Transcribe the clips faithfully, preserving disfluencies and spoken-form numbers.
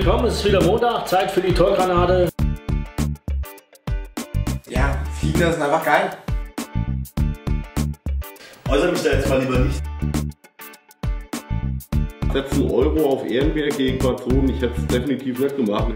willkommen, es ist wieder Montag, Zeit für die Torgranate. Ja, Fliegen ist einfach geil. Äußere mich da jetzt mal lieber nicht. Setzen Euro auf Ehrenberg gegen Patronen, ich hätte es definitiv nicht gemacht.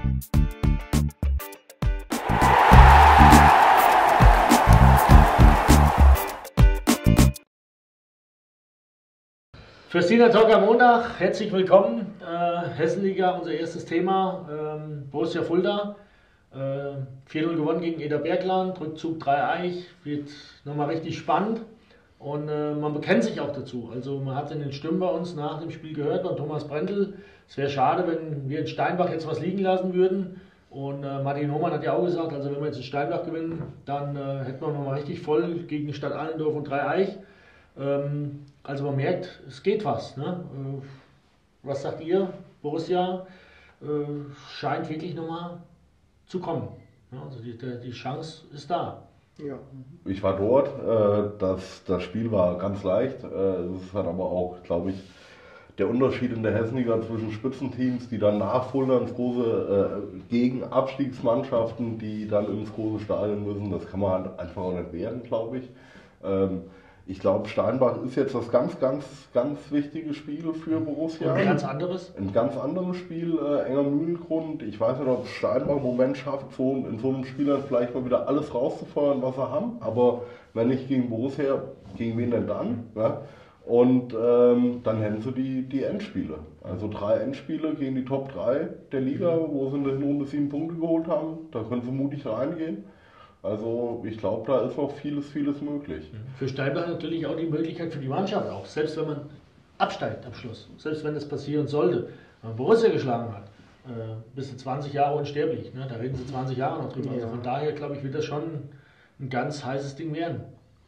Fürstina Talk am Montag, herzlich willkommen. Äh, Hessenliga, unser erstes Thema. Ähm, Borussia Fulda. Äh, vier null gewonnen gegen Eder Bergland, Rückzug drei Eich. Wird nochmal richtig spannend. Und äh, man bekennt sich auch dazu. Also man hat in den Stimmen bei uns nach dem Spiel gehört, von Thomas Brendel. Es wäre schade, wenn wir in Steinbach jetzt was liegen lassen würden. Und äh, Martin Hohmann hat ja auch gesagt, also wenn wir jetzt in Steinbach gewinnen, dann äh, hätten wir nochmal richtig voll gegen die Stadt Allendorf und drei Eich. Ähm, also man merkt, es geht was. Ne? Äh, was sagt ihr? Borussia äh, scheint wirklich nochmal zu kommen. Ja, also die, die Chance ist da. Ja. Ich war dort, äh, das, das Spiel war ganz leicht. Äh, es ist halt aber auch, glaube ich, der Unterschied in der Hessenliga zwischen Spitzenteams, die dann nachholen ins große, äh, gegen Abstiegsmannschaften, die dann ins große Stadion müssen. Das kann man halt einfach auch nicht werden, glaube ich. Ähm, Ich glaube, Steinbach ist jetzt das ganz, ganz, ganz wichtige Spiel für Borussia. Und ein ganz anderes? Ein ganz anderes Spiel, äh, enger Mühlengrund. Ich weiß nicht, ob Steinbach im Moment schafft, so, in so einem Spiel dann vielleicht mal wieder alles rauszufeuern, was sie haben. Aber wenn nicht gegen Borussia, gegen wen denn dann? Ja? Und ähm, dann hätten sie die, die Endspiele. Also drei Endspiele gegen die Top drei der Liga, wo sie in der Runde sieben Punkte geholt haben. Da können sie mutig reingehen. Also ich glaube, da ist noch vieles, vieles möglich. Für Steinbach natürlich auch die Möglichkeit für die Mannschaft auch, selbst wenn man absteigt am Schluss, selbst wenn das passieren sollte, wenn man Borussia geschlagen hat, äh, bist du zwanzig Jahre unsterblich, ne? Da reden sie zwanzig Jahre noch drüber. Ja. Also von daher glaube ich, wird das schon ein ganz heißes Ding werden.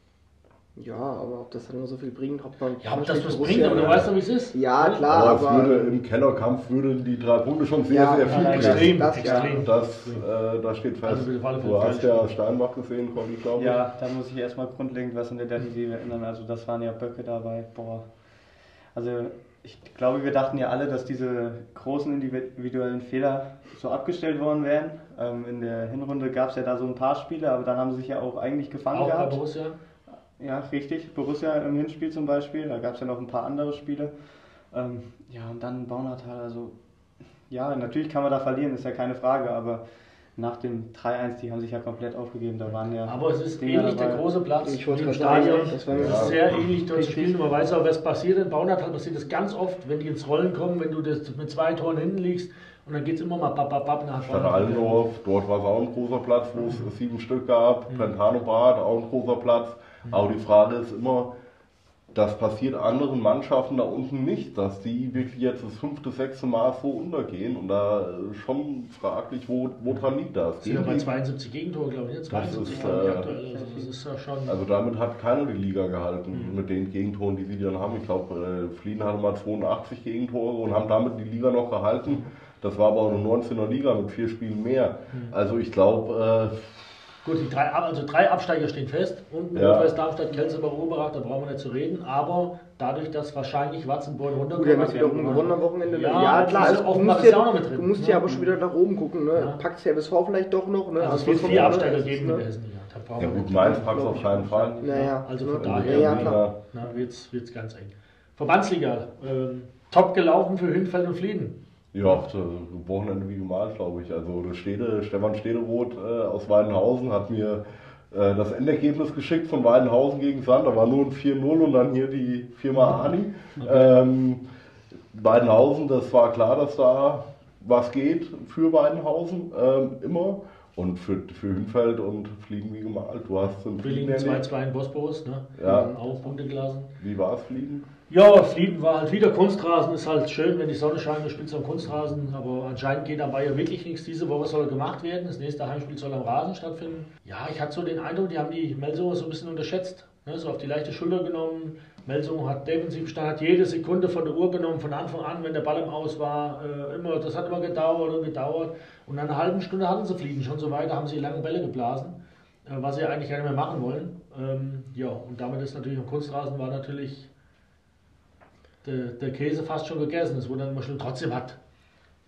Ja, aber ob das dann nur so viel bringt, ob man... Ja, ob das was bringt, aber du weißt doch, wie es ist. Ja, klar, aber... aber würde, im Kellerkampf würden die drei Punkte schon sehr, ja, sehr viel ja, extrem, das, extrem. Das, äh, das steht fest. Also du hast ja Steinbach gesehen, Conny, glaube ich. Ja, da muss ich erstmal grundlegend was in der Defensive ändern. Also das waren ja Böcke dabei. Boah. Also ich glaube, wir dachten ja alle, dass diese großen individuellen Fehler so abgestellt worden wären. Ähm, in der Hinrunde gab es ja da so ein paar Spiele, aber dann haben sie sich ja auch eigentlich gefangen auch gehabt. Bei Borussia? Ja, richtig. Borussia im Hinspiel zum Beispiel, da gab es ja noch ein paar andere Spiele. Ähm, ja, und dann Baunatal, also ja, natürlich kann man da verlieren, ist ja keine Frage, aber nach dem drei eins, die haben sich ja komplett aufgegeben, da waren ja... Aber es ist Dinger ähnlich dabei. Der große Platz Ich wollte im gerade Stadion. sagen, das war Es mir- ist sehr ähnlich dort zu spielen. Man weiß auch, was passiert. In Baunatal passiert das ganz oft, wenn die ins Rollen kommen, wenn du das mit zwei Toren hinten liegst und dann geht es immer mal bap, bap, bap nach Stadt Allendorf, dort war es auch ein großer Platz, wo es sieben Stück gab. Mhm. Brentano Bad, auch ein großer Platz. Mhm. Aber die Frage ist immer, das passiert anderen Mannschaften da unten nicht, dass die wirklich jetzt das fünfte, sechste Mal so untergehen und da schon fraglich, wo, wo dran liegt das? Das sind ja bei zweiundsiebzig Gegentore, glaube ich. zweiundsiebzig, ist, glaube ich, äh, aktuell. Also das ist ja schon... Also damit hat keiner die Liga gehalten, Mhm. mit den Gegentoren, die sie dann haben. Ich glaube, äh, Fliehen hatte mal zweiundachtzig Gegentore und haben damit die Liga noch gehalten. Das war aber auch eine neunzehner Liga mit vier Spielen mehr. Mhm. Also ich glaube... Äh, Gut, die drei, also drei Absteiger stehen fest. Unten Ja. Nordwest Darmstadt, Kelserbach, Oberach, da brauchen wir nicht zu reden. Aber dadurch, dass wahrscheinlich Watzenborn Gut, runterkommt... der hat wiederum gewonnen am Wochenende. Ja, Ja, das klar, ist also, auch du mal- musst, ist ja, auch noch mit drin, du musst ne? ja aber schon wieder nach oben gucken. Ne? Ja. Packt der B S V vielleicht doch noch. Ne? Also es Aber wird von vier vorne Absteiger ist, geben ne? in der Hessenliga. Da brauchen ja wir gut, nicht- Mainz packt es auf keinen Fall. Naja, Also von ne? daher ja, ja, klar. wird es ganz eng. Verbandsliga, ähm, top gelaufen für Hünfeld und Flieden. Ja, das Wochenende wie gemalt, glaube ich. Also das Stede, Stefan Stederoth äh, aus Weidenhausen hat mir äh, das Endergebnis geschickt von Weidenhausen gegen Sand. Da war nur ein vier null und dann hier die Firma Ani. Okay. Ähm, Weidenhausen, das war klar, dass da was geht für Weidenhausen, ähm, immer. Und für, für Hünfeld und Fliegen wie gemalt. Du hast zum Fliegen zwei zwei in Bosporus, ne? Ja. Auch Punkte gelassen. Wie war es, Fliegen? Ja, Fliegen war halt wieder Kunstrasen, ist halt schön, wenn die Sonne scheint, du spielst am Kunstrasen, aber anscheinend geht dabei ja wirklich nichts. Diese Woche soll gemacht werden, das nächste Heimspiel soll am Rasen stattfinden. Ja, ich hatte so den Eindruck, die haben die Melsungen so ein bisschen unterschätzt, ne? So auf die leichte Schulter genommen. Melsungen hat defensiv gestanden, hat jede Sekunde von der Uhr genommen, von Anfang an, wenn der Ball im Aus war, äh, immer, das hat immer gedauert und gedauert. Und nach einer halben Stunde hatten sie Fliegen schon so weiter, haben sie lange Bälle geblasen, äh, was sie eigentlich gar nicht mehr machen wollen. Ähm, ja, und damit ist natürlich am Kunstrasen war natürlich der, der Käse fast schon gegessen. Es wurde dann immer schon, trotzdem hat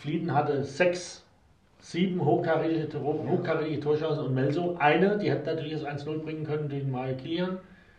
Flieden hatte sechs, sieben hochkarätige, hochkarätige Torchancen und Melso eine, die hätte natürlich das eins null bringen können gegen Mario Kilian.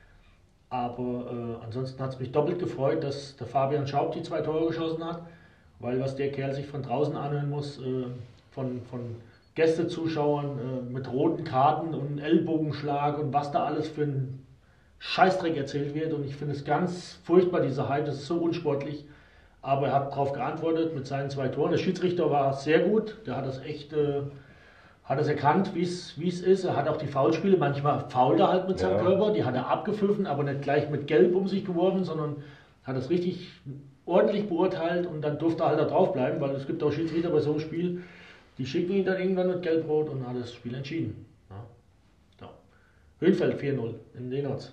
Aber äh, ansonsten hat es mich doppelt gefreut, dass der Fabian Schaub die zwei Tore geschossen hat, weil was der Kerl sich von draußen anhören muss, äh, von, von Gästezuschauern äh, mit roten Karten und Ellbogenschlag und was da alles für ein Scheißdreck erzählt wird. Und ich finde es ganz furchtbar, diese Hype, das ist so unsportlich. Aber er hat darauf geantwortet mit seinen zwei Toren. Der Schiedsrichter war sehr gut, der hat das echt... Äh, hat es erkannt, wie es ist. Er hat auch die Foulspiele, manchmal fault er halt mit seinem ja. Körper, die hat er abgepfiffen, aber nicht gleich mit Gelb um sich geworfen, sondern hat es richtig ordentlich beurteilt und dann durfte er halt da drauf bleiben, weil es gibt auch Schiedsrichter bei so einem Spiel, die schicken ihn dann irgendwann mit Gelb-Rot und hat das Spiel entschieden. Ja. So. Höhenfeld vier null in Lehnertz.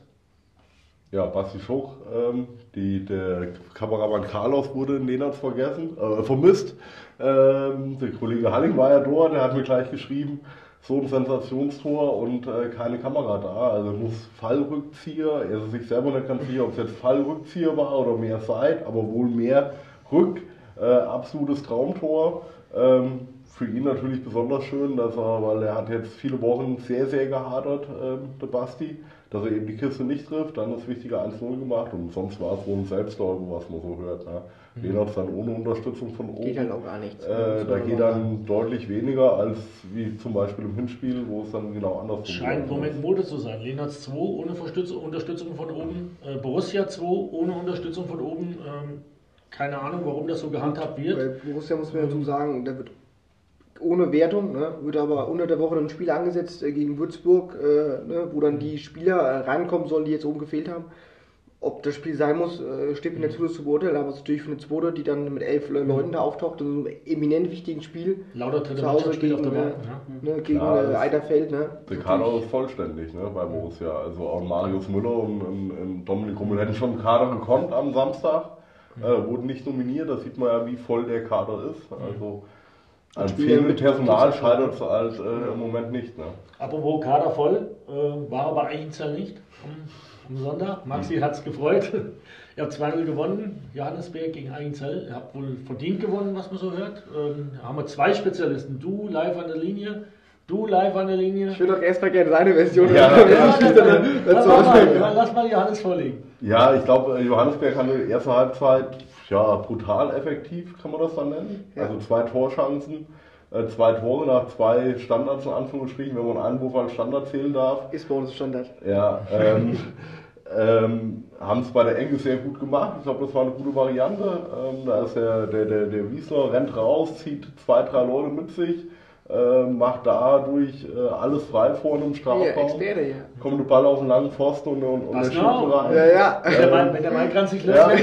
Ja, Basti Schoch, ähm, die, der Kameramann Carlos wurde in Lehnertz vergessen, äh, vermisst. Ähm, der Kollege Halling war ja dort, der hat mir gleich geschrieben, so ein Sensationstor und äh, keine Kamera da. Also muss Fallrückzieher, er ist sich selber nicht ganz sicher, ob es jetzt Fallrückzieher war oder mehr Side, aber wohl mehr Rück, äh, absolutes Traumtor. Ähm, für ihn natürlich besonders schön, dass er, weil er hat jetzt viele Wochen sehr, sehr gehadert, ähm, der Basti, dass er eben die Kiste nicht trifft, dann das wichtige eins null gemacht und sonst war es wohl ein Selbstläufer, was man so hört. Ne? Mhm. Lehnertz dann ohne Unterstützung von oben. Geht halt auch gar nichts. Äh, da geht dann deutlich weniger als wie zum Beispiel im Hinspiel, wo es dann genau andersrum geht. Scheint im Moment Mode zu sein. Lehnertz zwei ohne Unterstützung von oben, äh, Borussia zwei ohne Unterstützung von oben. Ähm, keine Ahnung, warum das so gehandhabt wird. Bei Borussia muss man dazu sagen, der wird ohne Wertung, ne, wird aber unter der Woche ein Spiel angesetzt äh, gegen Würzburg, äh, ne, wo dann die Spieler äh, reinkommen sollen, die jetzt oben gefehlt haben. Ob das Spiel sein muss, äh, steht mir nicht zu, das zu beurteilen, aber es ist natürlich für eine zweite, die dann mit elf mhm. Leuten da auftaucht, in so einem eminent wichtigen Spiel. Lauter dritte zu Hause Spiel gegen, auf der äh, Bank, ja. ne, gegen ja, äh, Eiderfeld. Ne. Der Kader ist vollständig, ne, bei Borussia. Also auch Marius Müller und, und, und Dominik Hummel hätten schon einen Kader gekonnt am Samstag, äh, wurden nicht nominiert, da sieht man ja, wie voll der Kader ist. Also an fehlendem Personal scheitert es halt äh, im Moment nicht. Ne? Apropos Kader voll, äh, war aber eigentlich nicht am, am Sonntag. Maxi hat es gefreut. Ihr habt zwei null gewonnen, Johannesberg gegen Eigenzell. Ihr habt wohl verdient gewonnen, was man so hört. Ähm, da haben wir zwei Spezialisten, du live an der Linie, du live an der Linie. Ich würde doch erstmal gerne seine Version. Ja, ja, ja, dann, dann, lass, mal, lass mal Johannes vorlegen. Ja, ich glaube, Johannesberg hatte die erste Halbzeit ja, brutal effektiv, kann man das dann nennen. Ja. Also zwei Torchancen, äh, zwei Tore nach zwei Standards in Anführungsstrichen, wenn man einen Einwurf als Standard zählen darf. Ist bei uns Standard. Ja, ähm, ähm, haben es bei der Enge sehr gut gemacht. Ich glaube, das war eine gute Variante. Ähm, da ist der, der, der, der Wiesner, rennt raus, zieht zwei, drei Leute mit sich. Äh, macht dadurch äh, alles frei vorne im Strafraum. Ja, Experte, ja. Kommt der Ball auf den langen Pfosten und, und, und der schiebt rein. Ja, ja. Wenn der Mann, wenn der Mann sich löst. Ja.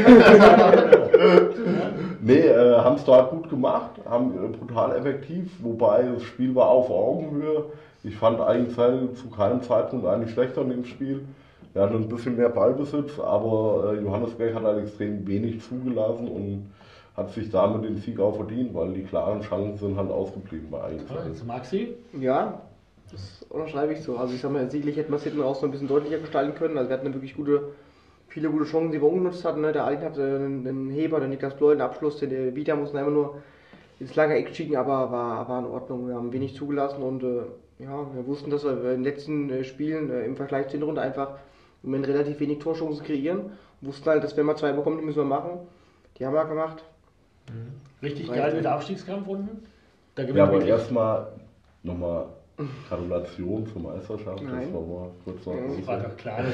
Nee, äh, haben es da gut gemacht, haben äh, brutal effektiv, wobei das Spiel war auf Augenhöhe. Ich fand eigentlich zu keinem Zeitpunkt eigentlich schlechter in dem Spiel. Er hatte ein bisschen mehr Ballbesitz, aber äh, Johannesberg hat halt extrem wenig zugelassen und hat sich damit den Sieg auch verdient, weil die klaren Chancen sind halt ausgeblieben bei Eigenzeit. Jetzt Maxi? Ja, das unterschreibe ich so. Also ich sag mal, sicherlich hätte man es hinten raus noch ein bisschen deutlicher gestalten können. Also wir hatten wirklich gute, viele gute Chancen, die wir ungenutzt hatten. Ne? Der Alten hatte einen Heber, der Niklas Bloll, einen Abschluss, der Vita mussten einfach nur ins lange Eck schicken, aber war, war in Ordnung. Wir haben wenig zugelassen und äh, ja, wir wussten, dass wir in den letzten äh, Spielen äh, im Vergleich zur Hinrunde einfach im Moment relativ wenig Torchancen kreieren. Wir wussten halt, dass wenn wir zwei bekommen, die müssen wir machen. Die haben wir gemacht. Richtig geil mit Abstiegskampf unten. Da ja, aber erstmal nochmal Gratulation zur Meisterschaft. Nein. Das war mal kurz noch. Das war doch klar.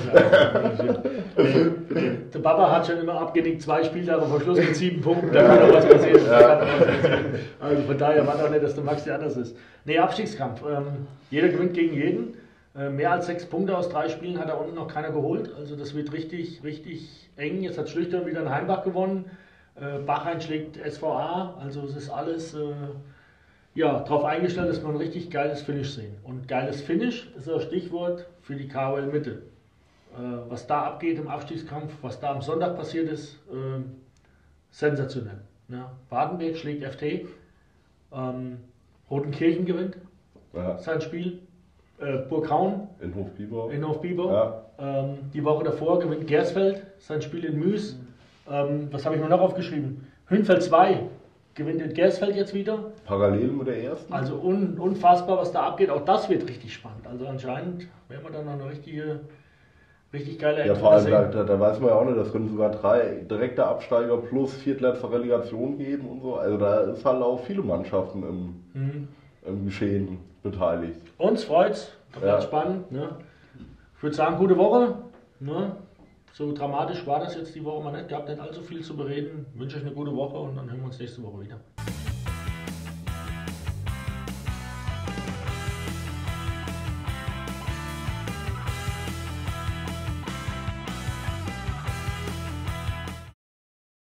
Der Papa hat schon immer abgenickt, zwei Spieltage vor Schluss mit sieben Punkten. Da kann doch was passieren. Ja. Also von daher war doch nicht, dass der Maxi anders ist. Nee, Abstiegskampf. Ähm, jeder gewinnt gegen jeden. Äh, mehr als sechs Punkte aus drei Spielen hat da unten noch keiner geholt. Also das wird richtig, richtig eng. Jetzt hat Schlüchtern wieder in Heimbach gewonnen. Bachheim schlägt S V A, also es ist alles äh, ja, darauf eingestellt, dass wir ein richtig geiles Finish sehen. Und geiles Finish ist das Stichwort für die K O L Mitte. Äh, was da abgeht im Abstiegskampf, was da am Sonntag passiert ist, äh, sensationell. Ja, Wartenberg schlägt F T, ähm, Rotenkirchen gewinnt ja. sein Spiel, äh, Burghauen in Hofbibau, in Hofbibau. Ja. Ähm, die Woche davor gewinnt Gersfeld sein Spiel in Müs. Ähm, was habe ich mir noch aufgeschrieben? Hünfeld zwei gewinnt in Gersfeld jetzt wieder. Parallel mit der ersten. Also un, unfassbar, was da abgeht. Auch das wird richtig spannend. Also anscheinend werden wir dann noch eine richtige, richtig geile Ja, vor allem, sehen. da, da weiß man ja auch nicht, das können sogar drei direkte Absteiger plus viertletzte Relegation geben und so. Also da ist halt auch viele Mannschaften im, Mhm. im Geschehen beteiligt. Uns freut's, das Ja. wird spannend. Ne? Ich würde sagen, gute Woche. Ne? So dramatisch war das jetzt die Woche mal nicht. Ihr habt nicht allzu viel zu bereden. Ich wünsche euch eine gute Woche und dann hören wir uns nächste Woche wieder.